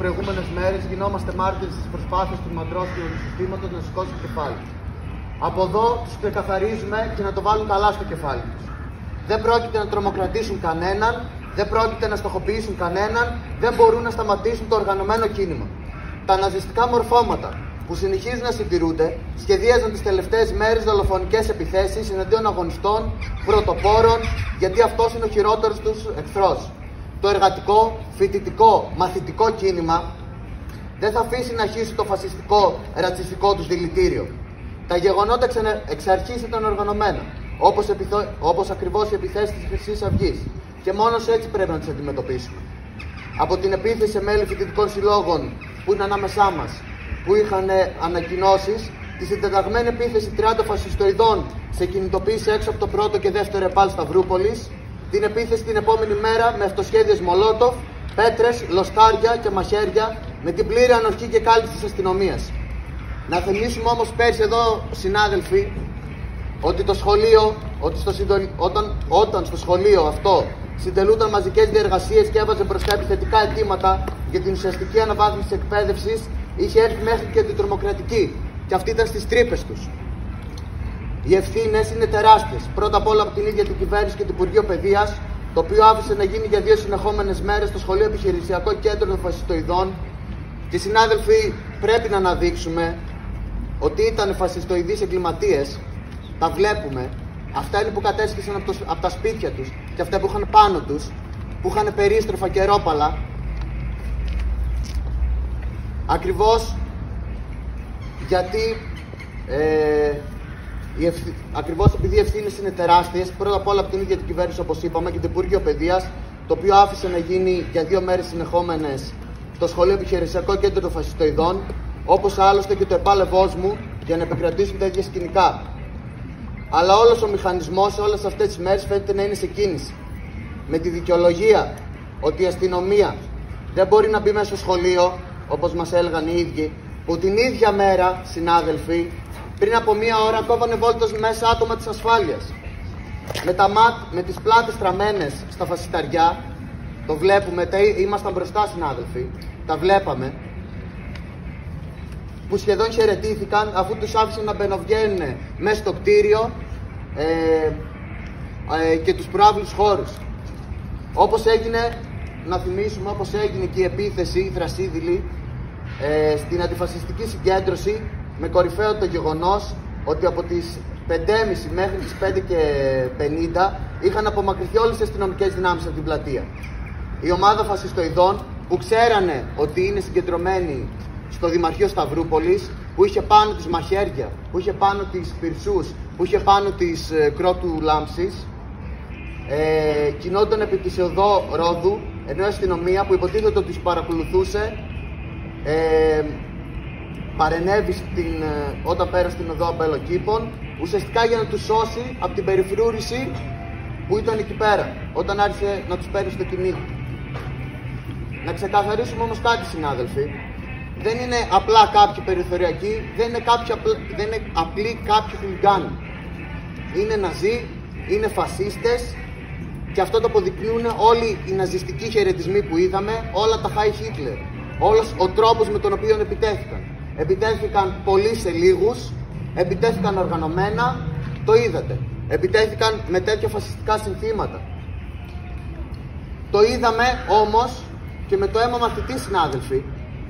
προηγούμενες μέρες γινόμαστε μάρτυρες της προσπάθειας του μαντρόσκυλου συστήματος να σηκώσει το κεφάλι. Από εδώ τους ξεκαθαρίζουμε και να το βάλουν καλά στο κεφάλι τους. Δεν πρόκειται να τρομοκρατήσουν κανέναν, δεν πρόκειται να στοχοποιήσουν κανέναν, δεν μπορούν να σταματήσουν το οργανωμένο κίνημα. Τα ναζιστικά μορφώματα που συνεχίζουν να συντηρούνται σχεδίαζαν τις τελευταίες μέρες δολοφονικές επιθέσεις εναντίον αγωνιστών, πρωτοπόρων, γιατί αυτός είναι ο χειρότερος τους εχθρός. Το εργατικό, φοιτητικό, μαθητικό κίνημα δεν θα αφήσει να αρχίσει το φασιστικό, ρατσιστικό τους δηλητήριο. Τα γεγονότα εξ αρχής ήταν οργανωμένα, όπως ακριβώς οι επιθέσεις της Χρυσής Αυγής, και μόνος έτσι πρέπει να τις αντιμετωπίσουμε. Από την επίθεση σε μέλη φοιτητικών συλλόγων που είναι ανάμεσά μας, που είχαν ανακοινώσεις, τη συντεταγμένη επίθεση 30 φασιστοειδών σε κινητοποίηση έξω από το πρώτο και δεύτερο ΕΠΑΛ Σταυρούπολης, την επίθεση την επόμενη μέρα με αυτοσχέδιες Μολότοφ, πέτρες, λοσκάρια και μαχαίρια, με την πλήρη ανοχή και κάλυψη της αστυνομίας. Να θυμίσουμε όμως πέρσι εδώ, συνάδελφοι, ότι το σχολείο, όταν στο σχολείο αυτό συντελούνταν μαζικές διεργασίες και έβαζε μπροστά επιθετικά αιτήματα για την ουσιαστική αναβάθμιση της εκπαίδευσης, είχε έρθει μέχρι και την τρομοκρατική, και αυτή ήταν στις τρύπες τους. Οι ευθύνες είναι τεράστιες. Πρώτα απ' όλα από την ίδια την κυβέρνηση και το Υπουργείο Παιδείας, το οποίο άφησε να γίνει για 2 συνεχόμενες μέρες το Σχολείο Επιχειρησιακό Κέντρο των Φασιστοειδών. Και συνάδελφοι, πρέπει να αναδείξουμε ότι ήταν φασιστοειδείς εγκληματίες. Τα βλέπουμε. Αυτά είναι που κατέσχισαν από τα σπίτια τους, και αυτά που είχαν πάνω τους, που είχαν περίστροφα και ρόπαλα. Ακριβώς γιατί ακριβώς επειδή οι ευθύνες είναι τεράστιες, πρώτα απ' όλα από την ίδια την κυβέρνηση, όπως είπαμε, και το Υπουργείο Παιδείας, το οποίο άφησε να γίνει για 2 μέρες συνεχόμενες το Σχολείο Επιχειρησιακό Κέντρο των Φασιστοειδών, όπως άλλωστε και το ΕΠΑΛ μου, για να επικρατήσουν τα ίδια σκηνικά. Αλλά όλος ο μηχανισμός όλες αυτές τις μέρες φαίνεται να είναι σε κίνηση. Με τη δικαιολογία ότι η αστυνομία δεν μπορεί να μπει μέσα στο σχολείο, όπως μας έλεγαν οι ίδιοι, που την ίδια μέρα, συνάδελφοι, πριν από 1 ώρα κόβανε βόλτος μέσα άτομα της ασφάλειας. Με τις πλάτες τραμμένες στα φασισταριά, το βλέπουμε, ήμασταν μπροστά, συνάδελφοι, τα βλέπαμε, που σχεδόν χαιρετήθηκαν αφού τους άφησαν να μπαινοβγαίνουν μέσα στο κτίριο και τους προάβλους χώρους. Όπως έγινε, να θυμίσουμε, όπως έγινε και η επίθεση, η θρασίδηλη, στην αντιφασιστική συγκέντρωση, με κορυφαίο το γεγονός ότι από τις 5.30 μέχρι τις 5:50 είχαν απομακρυνθεί όλες οι αστυνομικές δυνάμεις από την πλατεία. Η ομάδα φασιστοειδών, που ξέρανε ότι είναι συγκεντρωμένοι στο Δημαρχείο Σταυρούπολης, που είχε πάνω τις μαχαίρια, που είχε πάνω τις πυρσούς, που είχε πάνω τις κρότου λάμψης, κινόταν επί της οδό Ρόδου, ενώ η αστυνομία, που υποτίθεται ότι τους παρακολουθούσε, παρενέβη όταν πέρασε την οδό Αμπελοκήπων, ουσιαστικά για να τους σώσει από την περιφρούρηση που ήταν εκεί πέρα, όταν άρχισε να τους παίρνει στο κυνήγι. Να ξεκαθαρίσουμε όμως κάτι, συνάδελφοι. Δεν είναι απλά κάποιοι περιθωριακοί, δεν είναι απλοί κάποιοι χουλιγκάνοι. Είναι ναζί, είναι φασίστες, και αυτό το αποδεικνύουν όλοι οι ναζιστικοί χαιρετισμοί που είδαμε, όλα τα Χάι Χίτλερ, όλος ο τρόπος με τον οποίο επιτέθηκαν. Επιτέθηκαν πολλοί σε λίγους, επιτέθηκαν οργανωμένα, το είδατε. Επιτέθηκαν με τέτοια φασιστικά συνθήματα. Το είδαμε όμως και με το αίμα μαθητή, συνάδελφοι.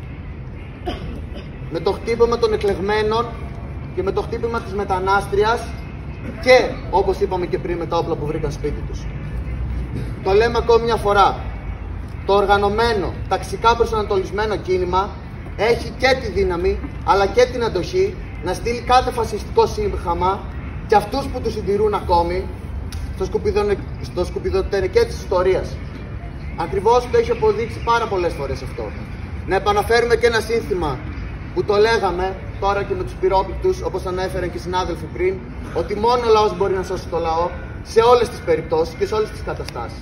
Με το χτύπημα των εκλεγμένων και με το χτύπημα της μετανάστριας, και όπως είπαμε και πριν, με τα όπλα που βρήκαν σπίτι τους. Το λέμε ακόμη μια φορά. Το οργανωμένο, ταξικά προσανατολισμένο κίνημα έχει και τη δύναμη αλλά και την αντοχή να στείλει κάθε φασιστικό σύγχαμα, και αυτούς που τους συντηρούν ακόμη, στο σκουπιδοτενεκέ της ιστορίας. Ακριβώς το έχει αποδείξει πάρα πολλές φορές αυτό. Να επαναφέρουμε και ένα σύνθημα που το λέγαμε τώρα και με τους πυρόπληκτους, όπως ανέφεραν και οι συνάδελφοι πριν, ότι μόνο ο λαός μπορεί να σώσει το λαό σε όλες τις περιπτώσεις και σε όλες τις καταστάσεις.